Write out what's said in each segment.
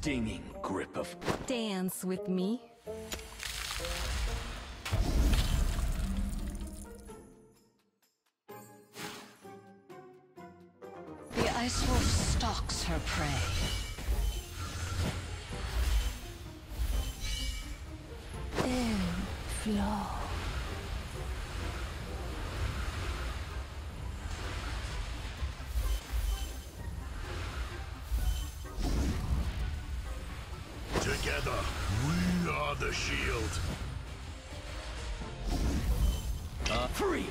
stinging grip of... Dance with me. The ice wolf stalks her prey. Flow. Together, we are the shield. Freeze!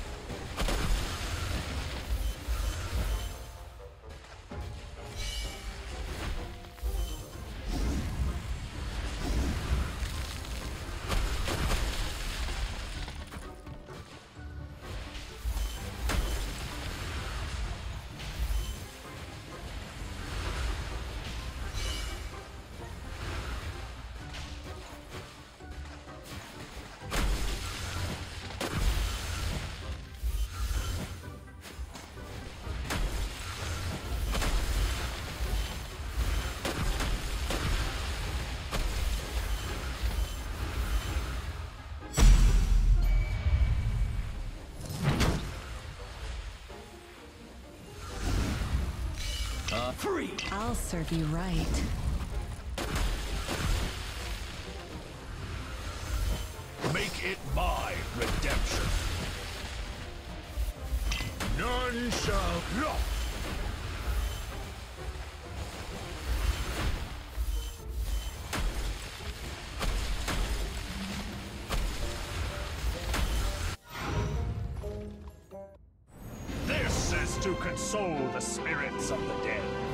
Free! I'll serve you right. Make it my redemption. None shall not. This is to console the spirits of the dead.